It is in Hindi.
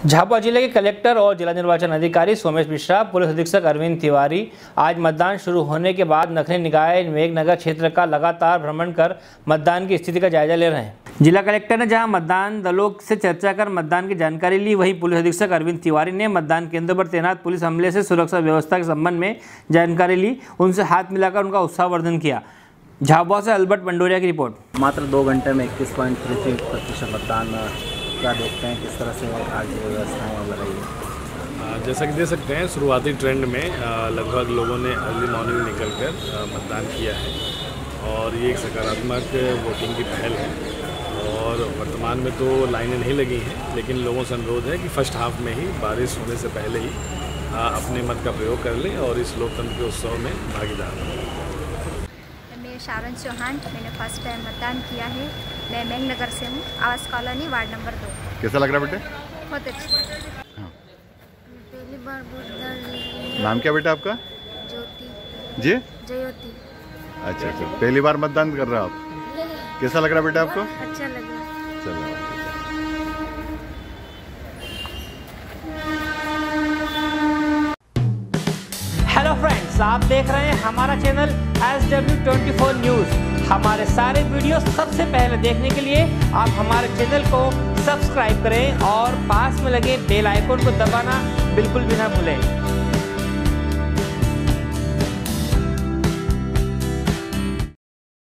झाबुआ जिले के कलेक्टर और जिला निर्वाचन अधिकारी सोमेश मिश्रा, पुलिस अधीक्षक अरविंद तिवारी आज मतदान शुरू होने के बाद नखरे निकाय मेघनगर क्षेत्र का लगातार भ्रमण कर मतदान की स्थिति का जायजा ले रहे हैं। जिला कलेक्टर ने जहां मतदान दलों से चर्चा कर मतदान की जानकारी ली, वहीं पुलिस अधीक्षक अरविंद तिवारी ने मतदान केंद्र पर तैनात पुलिस अमले से सुरक्षा व्यवस्था के संबंध में जानकारी ली, उनसे हाथ मिलाकर उनका उत्साहवर्धन किया। झाबुआ से अल्बर्ट पंडोरिया की रिपोर्ट। मात्र 2 घंटे में 21.33% मतदान क्या देखते हैं, किस तरह से आज व्यवस्थाएँ वगैरह रही है? जैसा कि देख सकते हैं, शुरुआती ट्रेंड में लगभग लोगों ने अर्ली मॉर्निंग निकलकर मतदान किया है और ये एक सकारात्मक वोटिंग की पहल है। और वर्तमान में तो लाइनें नहीं लगी हैं, लेकिन लोगों से अनुरोध है कि फर्स्ट हाफ में ही बारिश होने से पहले ही अपने मत का प्रयोग कर लें और इस लोकतंत्र के उत्सव में भागीदार हों। मैं शारन चौहान, मैंने फर्स्ट टाइम मतदान किया है। मैं मेघनगर से हूँ, आवास कॉलोनी, वार्ड नंबर 2। कैसा लग रहा है बेटे? बहुत अच्छा। हाँ। पहली बार मतदान। नाम क्या बेटा आपका? ज्योति। जी? जयोति। अच्छा, पहली बार मतदान कर रहे हो आप? कैसा लग रहा है बेटा आपको? अच्छा लग रहा है। चलो। हेलो फ्रेंड्स, आप देख रहे हैं हमारा चैनल SW24 न्यूज़। हमारे सारे वीडियो सबसे पहले देखने के लिए आप हमारे चैनल को सब्सक्राइब करें और पास में लगे बेल आइकन को दबाना बिल्कुल भी ना भूलें।